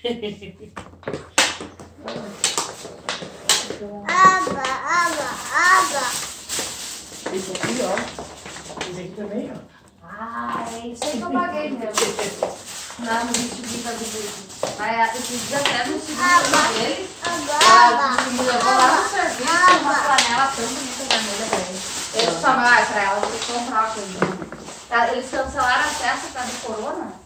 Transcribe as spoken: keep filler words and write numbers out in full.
Aba, aba, aba. Esse aqui, ó. Esse aqui também, ó. Ah, é isso aí que eu paguei mesmo. Lá no vestidinho da Bibi. Mas esses dias até no vestidinho dele. Ela me levou lá no serviço, uma flanela tão bonita vermelha pra ele. Ele falou, ah, pra ela, vou ter que comprar uma coisa. Eles cancelaram a festa por causa do corona.